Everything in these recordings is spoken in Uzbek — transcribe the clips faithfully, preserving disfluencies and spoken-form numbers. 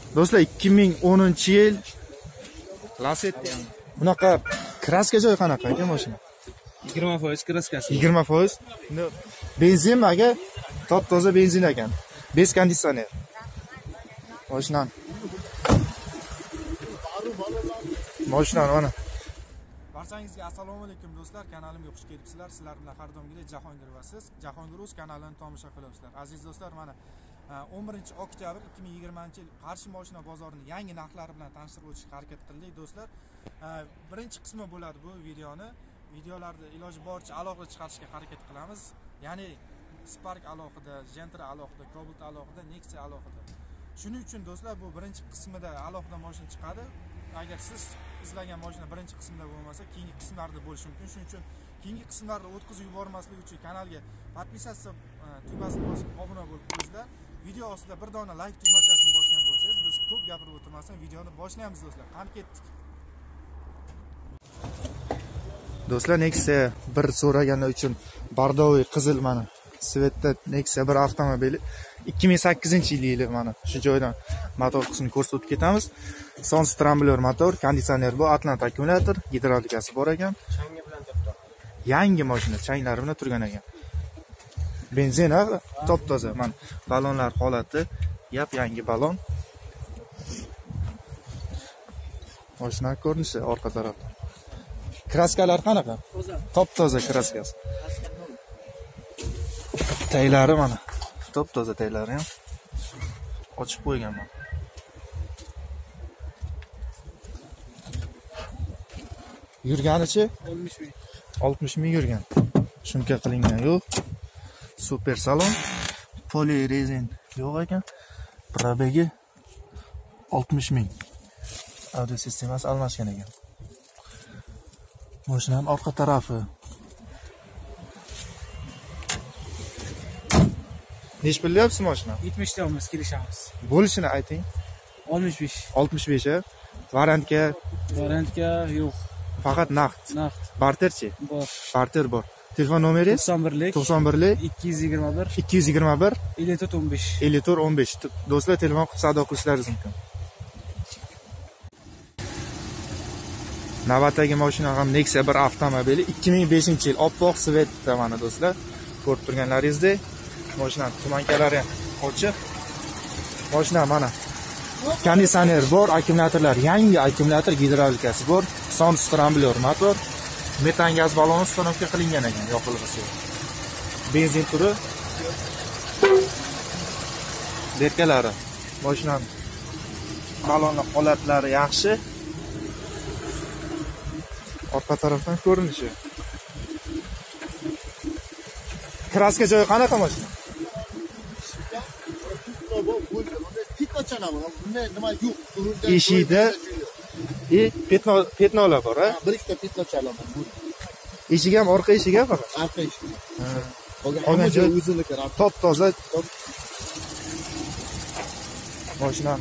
Do'stlar, ikki ming o'ninchi yil Lacetti. Bunaqa kraska joyi qanaqa ekan mashina? yigirma foiz kraskasi. yigirma foiz. Benzin aka, top-toza benzin ekan. besh konditsioner. Mashina. Mashina mana. Barchangizga assalomu alaykum do'stlar, kanalimga xush kelibsizlar. Sizlar bilan har doimgidek Jahongir va siz Jahongir o'z kanalini tomosha qilyapsizlar. Aziz do'stlar, mana o'n birinchi oktyabr ikki ming yigirmanchi yil Qarshi mashina bozorining yangi narxlari bilan tanishtirib o'tishga harakat qildik do'stlar. Birinchi qismi bo'ladi bu videoni. Videolarni iloji boricha alohida chiqarishga harakat qilamiz. Ya'ni Spark alohida, Gentra alohida, Cobalt alohida, Nexia alohida. Shuning uchun do'stlar, bu birinchi qismida alohida mashina chiqadi. Agar siz izlagan mashina birinchi qismda bo'lmasa, keyingi qismlarda bo'lishi mumkin. Shuning uchun keyingi qismlarni o'tkazib yubormaslik uchun kanalga podpisatsiya tugmasini bosib obuna bo'lib qo'yinglar. Video ostida bir dona like tugmachasini bosgan bo'lsangiz, biz ko'p gapirib o'tirmasdan videoni boshlaymiz do'stlar. Qani ketdik. Do'stlar, Nexia bir so'ragani uchun bordoviy qizil mana Svetda Nexia bir avtomobili ikki ming sakkizinchi yili mana shu joydan motor qismini ko'rsatib ketamiz. Son stramblyor motor, konditsioner bu, Atlant akkumulyator, gidravlikasi bor ekan. Changi bilan turibdi. Yangi mashina, changlari bilan turgan ekan. Benzin top-toza. Mana balonlar holati, yap yangi balon. Mashina ko'rinishi orqa tarafda. Kraskalar qanaqa? Top-toza kraskasi. Taylari mana. Top-toza taylari ham. Ochib qo'yganman. Yurganichi oltmish ming. oltmish ming yurgan. Shumka qilingan yo'q. Super salon. Polirezin yo'q ekan. Probegi oltmish ming. Audio sistemasi almashgan ekan. Mashinaning orqa tarafi. Nech bilyapsiz mashina? yetmish ta olmiz kelishamiz. Bo'lishini ayting. oltmish besh. oltmish besh a. Variantga Variantga yo'q. faqat naqd. Naqd. Barterchi? Bor. Barter bor. Telefon nomeringiz? to'qson birlik to'qson birlik ikki yuz yigirma bir ikki yuz yigirma bir ellik to'rt o'n besh. ellik to'rt o'n besh. Do'stlar, telefon qilib savdo qilishlaringiz mumkin. Navbatdagi mashina ham Nexia bir avtomobili ikki ming beshinchi yil oppoq Svetda mana do'stlar. Ko'rib turganlaringizdek, mashina tumankalari ham ochiq. Mashina mana konditsioner bor, akkumulyatorlar yangi akkumulyator, gidravlikasi bor, son stramblyor motor, metan gaz baloni uстановka qilingan ekan yoqilg'isi. Benzin turi. Berkalari. Mashinaning balonning holatlari yaxshi. Orqa tarafdan ko'rinishi. Kraska joyi qanaqa mashina? Eshikda e petno petnolar bor, ha? Bir ikkita petno chalaman. Eshik ham orqa eshik ham faqat. Orqa eshik. Qolgan joy o'ziniki. top-toza. Mashina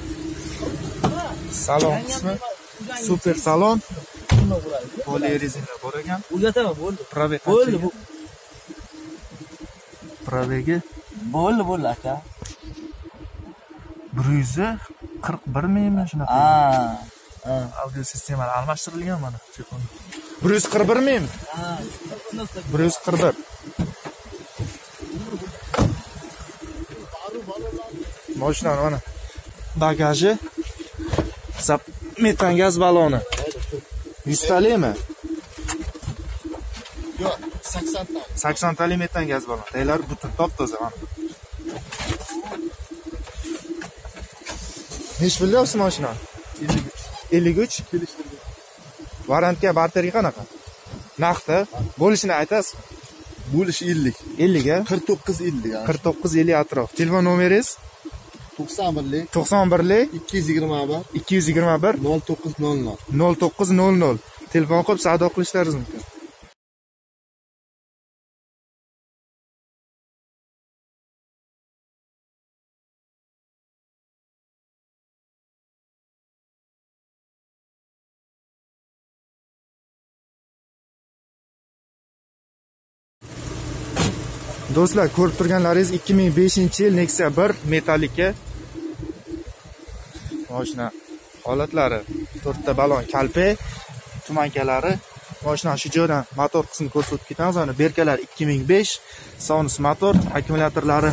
salon qismi super salon. Polirezina bor ekan. Uyataman, bo'ldi. Probeg. Bo'ldi bu. Probegi Bo'ldi, bo'ldi aka. bir yuz qirq bir mingmi shunaqa? Ha. Audio sistemalar almashtirilgan mana. bir yuz qirq bir mingmi? Ha. bir yuz qirq bir. Mashina mana bagaji, sap metan gaz baloni. yuz talikmi? Yo'q, sakson ta. sakson talik metan gaz balon. Taylar butun top-toza mana. Nech bilyapsiz mashina? ellik uch. Kelishtirdim. Variantga, barterga qanaqa? Naqdda bo'lishini aytasiz? Bo'lish ellik. ellik a? qirq to'qqiz ellik. qirq to'qqiz ellik atrof. Telefon nomeringiz? to'qson birlik to'qson birlik ikki yuz yigirma bir ikki yuz yigirma bir nol to'qqiz nol nol. nol to'qqiz nol nol. Telefon qilib savdo qilishlaringiz mumkin. Do'stlar, ko'rib turganlaringiz ikki ming beshinchi yil Nexia bir metallikka Mashina holatlari, to'rtta balon kalpi, tumankalari. Mashina shu joydan motor qismini ko'rsatib ketamiz. Mana berkalar ikki ming besh, Sonus motor, akkumulyatorlari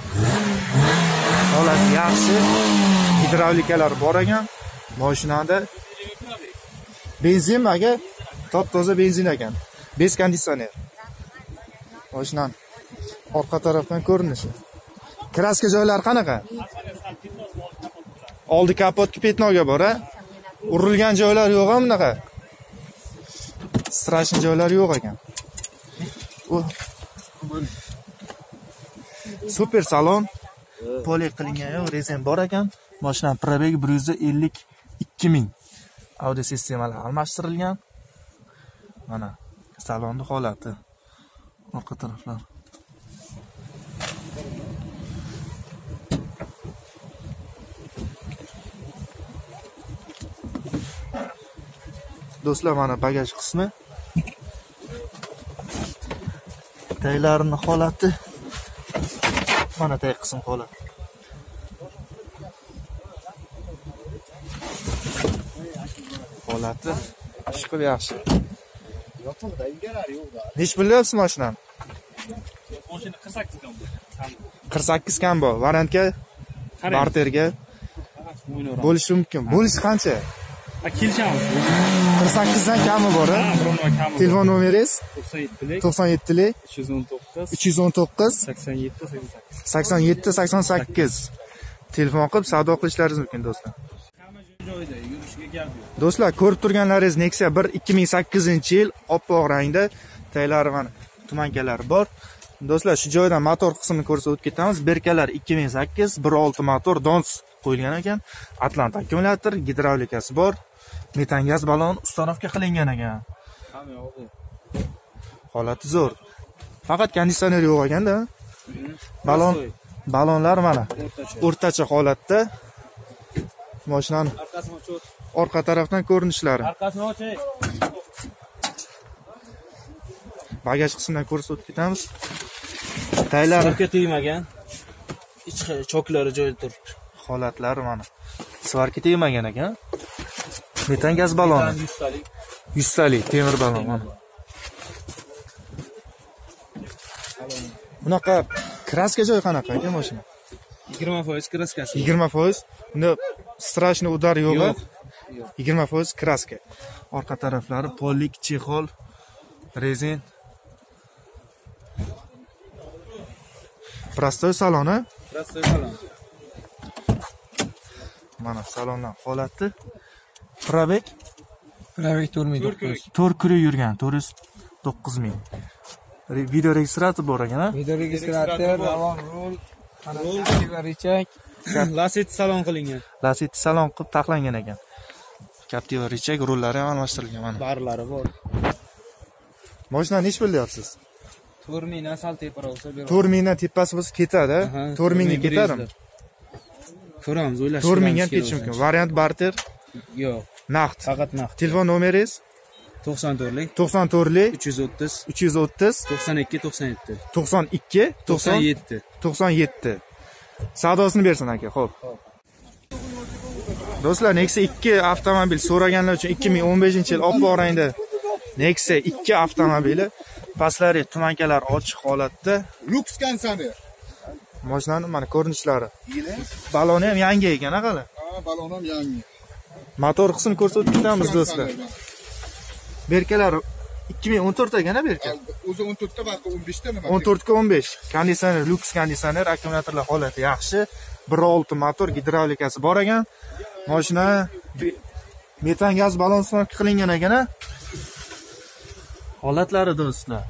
holati yaxshi, gidravlikalar bor ekan. Mashinada benzin aka, top-toza benzin ekan. Bez konditsioner. Mashinani orqa tarafdan ko'rinishi. Kraska joylari qanaqa? Oldi kapotga petnoga bor, a? Urilgan joylar yo'q ham bunaqa. Strashni joylar yo'q ekan. Super salon. Poli qilingan yo'q, rezen bor ekan. Mashina probegi bir yuz ellik ikki ming. Audio sistemalar almashtirilgan. Mana salonning holati. Orqa taraflar. Do'stlar, mana bagaj qismi. Taylarning holati. Mana tay qism holati. Holati chiqib yaxshi. Nech bilyapsiz mashinani? Mashina qirq sakkiz kam bor. qirq sakkiz kam bor. Variantga, barterga bo'lishi mumkin. Bo'lishi qancha? Ha, kelishamiz. qirq sakkiz dan kami bor, a? Bironoq kami. Telefon nomeringiz? to'qson yettilik to'qson yettilik uch yuz o'n to'qqiz uch yuz o'n to'qqiz sakson yetti sakson sakkiz. sakson yetti sakson sakkiz. Telefon qilib savdo qilishlaringiz mumkin do'stlar. Hamma joyda yurishiga gap yo'q. Do'stlar, ko'rib turganlaringiz Nexia bir ikki ming sakkizinchi yil oppoq rangda, taylari mana tumankalari bor. Do'stlar, shu joydan motor qismini ko'rsatib ketamiz. Berkalar ikki ming sakkiz, bir olti motor, Dons qo'yilgan ekan. Atlant akkumulyator, gidravlikasi bor. Metan gaz balon ustanovka qilingan ekan. Hamma yo'q. Holati zo'r. Faqat konditsioner yo'q ekanda. Balon balonlar mana o'rtacha holatda. Mashinani Arkasini ochib. orqa tarafdan ko'rinishlari. Arkasini oching. Bagaj qismidan ko'rsatib ketamiz. Taylar Orqa tegmagan. Ichki choklari joyida turibdi. holatlari mana. Svarka tegmagan ekan. Metan gaz baloni. yuz talik. yuz talik temir balon mana. Bunaqa kraska joy qanaqa ekan mashina? yigirma foiz kraskasi. yigirma foiz. Unda strashni udar yo'q. Yo'q. yigirma foiz kraska. Orqa taraflari pollik, chexol, rezen. Prostoy saloni. Prostoy salon. Mana salondan holati. Probek Probek to'rt ming to'qqiz yuz. to'rt kuri yurgan, to'rt yuz to'qqiz ming. Video registrator bor ekan, a? Video registrator, ravon rul, qanotlar richak, Lasetti salon qilingan. Lasetti salon qilib taxlangan ekan. Captiva richak rullari ham almashtirilgan mana. Barlari bor. Mashina nech bilyapsiz? to'rt mingdan sal teparoq bo'lsa beradi. to'rt mingdan tepasi bo'lsa ketadi, to'rt mingga ketadimi? Ko'ramiz, o'ylash. to'rt ming ham ketishi mumkin. Variant barter, Yo'q, naqd. faqat naqd. Telefon nomeringiz? to'qson to'rtlik to'qson to'rtlik uch yuz o'ttiz uch yuz o'ttiz to'qson ikki to'qson yetti to'qson ikki to'qson yetti. to'qson yetti. Savdosini bersin aka, xo'p. Do'stlar, Nexia ikki avtomobil so'raganlar uchun ikki ming o'n beshinchi yil oppoq rangda Nexia ikki avtomobili, pastlari tumankalar ochiq holatda. Lux konditsioner. Mashinani mana ko'rinishlari. Baloni ham yangi ekan, aqali. Ha, balon ham yangi. Motor qismini ko'rsatib ketamiz do'stlar. Berkalar ikki ming o'n to'rt ekan, berka. O'zi o'n to'rtda balki o'n beshda nima? o'n to'rtga o'n besh. Konditsioner, Lux konditsioner, akkumulyatorlar holati yaxshi. bir olti motor, gidravlikasi bor ekan. Mashina metan gaz balon ustanovka qilingan ekan, a? Holatlari do'stlar.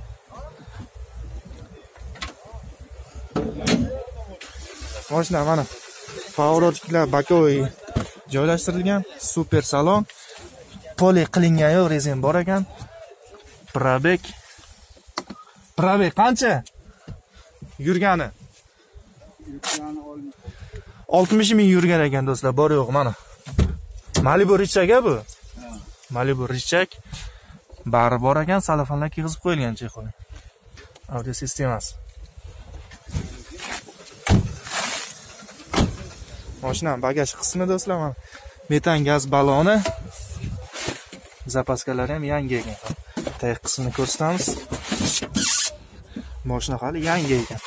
Mashina mana pоворotchilar bokovoy joylashtirilgan, super salon. Poli qilingan yo'q, rezen bor ekan. Probek. Probek qancha? Yurgani. oltmish ming yurgan ekan do'stlar, bor yo'q mana. Malibu Richak bu. Malibu Richak. Bari bor ekan, salafonlar kiyg'izib qo'yilgan chexol. Audio sistemasi. Mashina bagaj qismi do'stlar, mana metan gaz baloni. Zapaskalari ham yangi ekan. Tayoq qismini ko'rsatamiz. Mashina hali yangi ekan.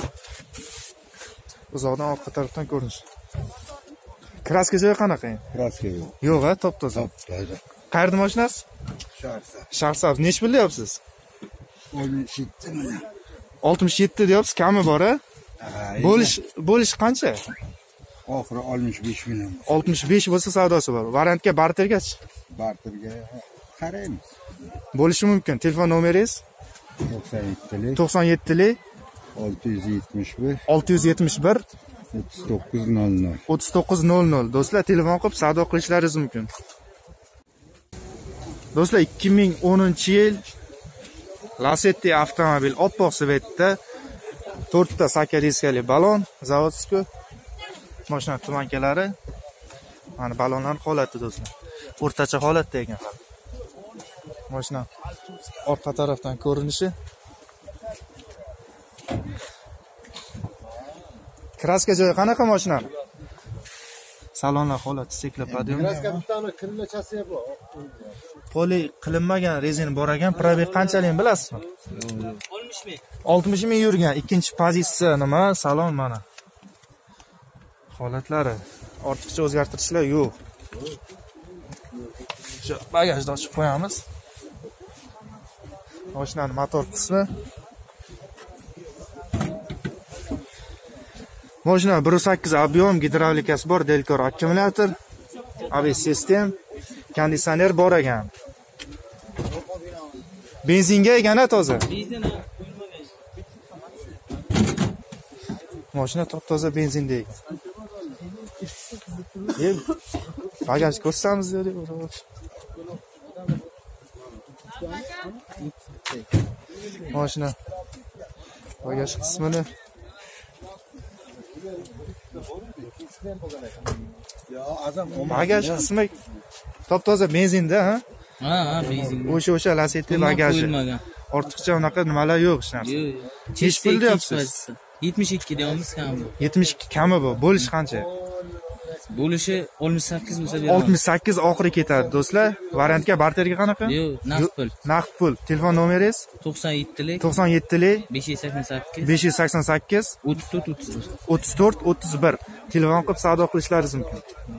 Uzoqdan orqa tarafdan ko'rinish. Kraska joyi qanaqa endi? Kraska yo'q. Yo'q-a, top-toza. Top-toza. Qayerda mashinasi? Sharsa. Shaxsab nech pul deyapsiz? oltmish yetti million. oltmish yetti deyapsiz, kami bor-a? Bo'lish bo'lish qancha? Oxiri oltmish besh million. oltmish besh bo'lsa savdosi bor. Variantga bartergachi? Barterga qaraymiz. Bo'lishi mumkin. Telefon nomeringiz? to'qson yetti to'qson yetti olti yuz yetmish bir olti yuz yetmish bir o'ttiz to'qqiz nol nol. o'ttiz to'qqiz nol nol. Do'stlar, telefon qilib savdo qilishlaringiz mumkin. Do'stlar, ikki ming o'ninchi yil Lacetti avtomobil oppoq svetda to'rtta sakkiz diskali balon, zavodskiy. Mashina tumankalari. Mana balonlar holati do'stlar. O'rtacha holatda ekan. Mashina orqa tarafdan ko'rinishi. Kraska joyi qanaqa mashina? Salonlar holati steklopodium. Kraska bittani kirillachasi bor. Poli qilinmagan rezina bor ekan. Probeg qanchalik bilasizmi? oltmish ming. oltmish ming yurgan. Ikkinchi pozitsiya nima? Salon mana. Holatlari ortiqcha o'zgartirishlar yo'q. Shu bagajni ochib qo'yamiz. Mashinaning motor qismi. Mashina bir nuqta sakkiz ob'yom, gidravlikasi bor, Delcor akkumulyator, A B S sistem, konditsioner bor ekan. Benzinga egana toza. Benzin Mashina top-toza benzinda ekan. E, bagaj ko'rsamiz dedik. Mashina bagaj qismini bagaj qismi top-toza benzinda, ha? Ha, ha, benzin. O'sha o'sha Lacetti bagaji. Ortiqcha unaqa nimalar yo'q hech narsa. Yo'q. Nech pul deyapsiz? yetmish ikki deyapmiz kami. yetmish ikki kami bu. Bo'lish qancha? Bo'lishi oltmish sakkiz bo'lsa beramiz. oltmish sakkiz oxiri ketadi do'stlar. Variantga barterga qanaqa? Yo'q, naqd pul. Naqd pul. Telefon nomeringiz? to'qson yetti to'qson yetti besh yuz sakson sakkiz besh yuz sakson sakkiz o'ttiz to'rt o'ttiz bir. o'ttiz to'rt o'ttiz bir. Telefon qilib savdo qilishlaringiz mumkin.